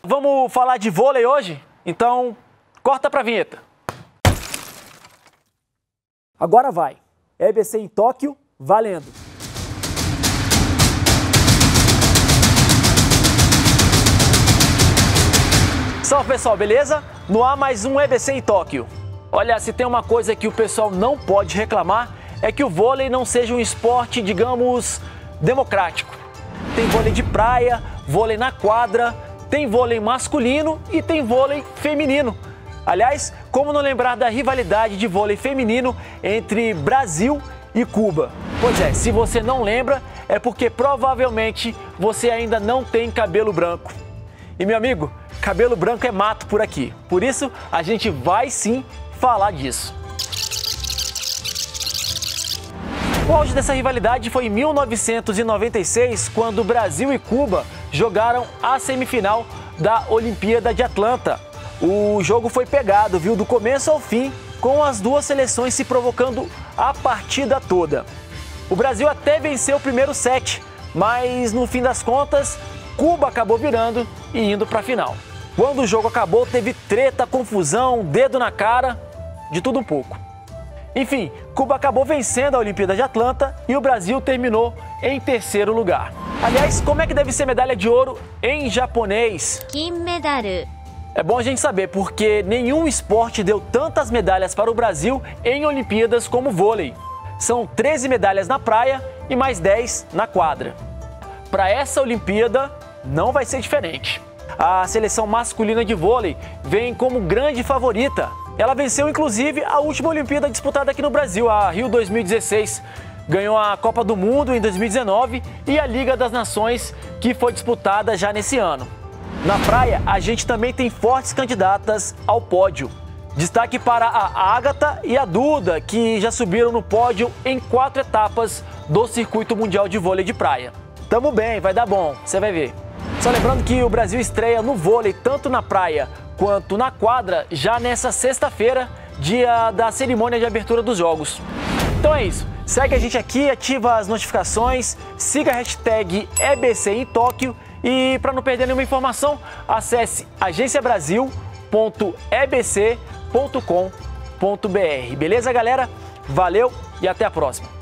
vamos falar de vôlei hoje? Então, corta pra vinheta. Agora vai. EBC em Tóquio, valendo! Salve pessoal, beleza? No ar mais um EBC em Tóquio. Olha, se tem uma coisa que o pessoal não pode reclamar é que o vôlei não seja um esporte, digamos, democrático. Tem vôlei de praia, vôlei na quadra, tem vôlei masculino e tem vôlei feminino. Aliás, como não lembrar da rivalidade de vôlei feminino entre Brasil e Cuba? Pois é, se você não lembra, é porque provavelmente você ainda não tem cabelo branco. E meu amigo, cabelo branco é mato por aqui. Por isso, a gente vai sim falar disso. O auge dessa rivalidade foi em 1996, quando Brasil e Cuba jogaram a semifinal da Olimpíada de Atlanta. O jogo foi pegado, viu, do começo ao fim, com as duas seleções se provocando a partida toda. O Brasil até venceu o primeiro set, mas no fim das contas, Cuba acabou virando e indo para a final. Quando o jogo acabou, teve treta, confusão, dedo na cara, de tudo um pouco. Enfim, Cuba acabou vencendo a Olimpíada de Atlanta e o Brasil terminou em terceiro lugar. Aliás, como é que deve ser medalha de ouro em japonês? Kinmedaru. É bom a gente saber, porque nenhum esporte deu tantas medalhas para o Brasil em Olimpíadas como o vôlei. São 13 medalhas na praia e mais 10 na quadra. Para essa Olimpíada, não vai ser diferente. A seleção masculina de vôlei vem como grande favorita. Ela venceu inclusive a última Olimpíada disputada aqui no Brasil, a Rio 2016. Ganhou a Copa do Mundo em 2019 e a Liga das Nações, que foi disputada já nesse ano. Na praia, a gente também tem fortes candidatas ao pódio. Destaque para a Ágata e a Duda, que já subiram no pódio em 4 etapas do Circuito Mundial de Vôlei de Praia. Tamo bem, vai dar bom, você vai ver. Só lembrando que o Brasil estreia no vôlei tanto na praia quanto na quadra já nessa sexta-feira, dia da cerimônia de abertura dos jogos. Então é isso, segue a gente aqui, ativa as notificações, siga a hashtag EBC em Tóquio e para não perder nenhuma informação, acesse agenciabrasil.ebc.com.br. Beleza, galera? Valeu e até a próxima!